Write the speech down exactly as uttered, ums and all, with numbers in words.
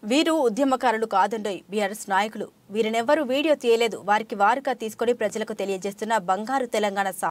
వీరు ఉద్యమకారులు కాదండోయ్ బీఆర్ఎస్ నాయకులు. వీరినెవ్వరూ వీడియో తీయలేదు. వారికి వారుగా తీసుకొని ప్రజలకు తెలియజేస్తున్న బంగారు తెలంగాణ